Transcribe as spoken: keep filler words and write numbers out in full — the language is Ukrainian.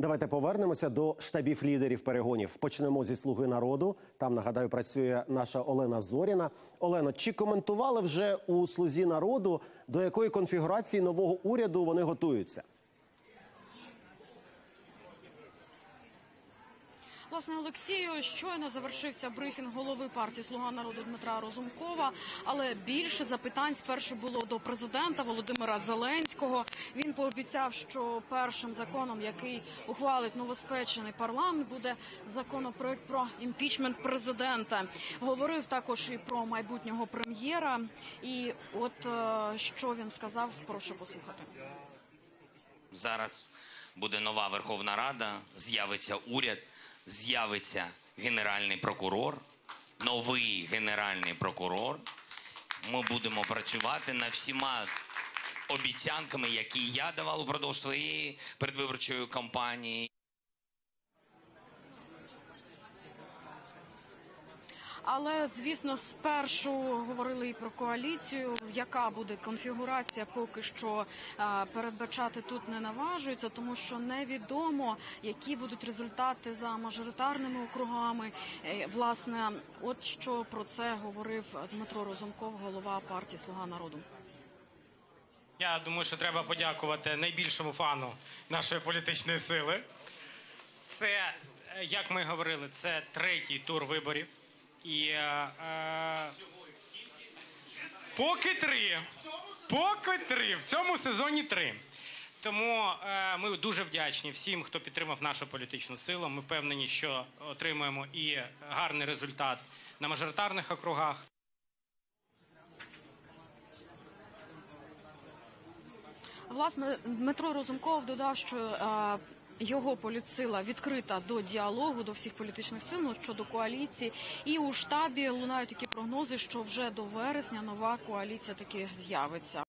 Давайте повернемося до штабів лідерів перегонів. Почнемо зі «Слуги народу». Там, нагадаю, працює наша Олена Зоріна. Олено, чи коментували вже у «Слузі народу», до якої конфігурації нового уряду вони готуються? Власне, Олексію, щойно завершився брифінг голови партії «Слуга народу» Дмитра Разумкова, але більше запитань спершу було до президента Володимира Зеленського. Він пообіцяв, що першим законом, який ухвалить новоспечений парламент, буде законопроект про імпічмент президента. Говорив також і про майбутнього прем'єра. І от що він сказав, прошу послухати. Зараз буде нова Верховна Рада, з'явиться уряд, з'явиться Генеральний прокурор, новий Генеральний прокурор. Ми будемо працювати над всіма обіцянками, які я давав упродовж своєї передвиборчої кампанії. Але, звісно, спершу говорили і про коаліцію. Яка буде конфігурація, поки що передбачати тут не наважуються, тому що невідомо, які будуть результати за мажоритарними округами. Власне, от що про це говорив Дмитро Разумков, голова партії «Слуга народу». Я думаю, що треба подякувати найбільшому фану нашої політичної сили. Це, як ми говорили, це третій тур виборів. І е, е, поки три, поки три, в цьому сезоні три. Тому е, ми дуже вдячні всім, хто підтримав нашу політичну силу. Ми впевнені, що отримуємо і гарний результат на мажоритарних округах. Власне, Дмитро Разумков додав, що е, його політсила відкрита до діалогу, до всіх політичних сил щодо коаліції. І у штабі лунають такі прогнози, що вже до вересня нова коаліція таки з'явиться.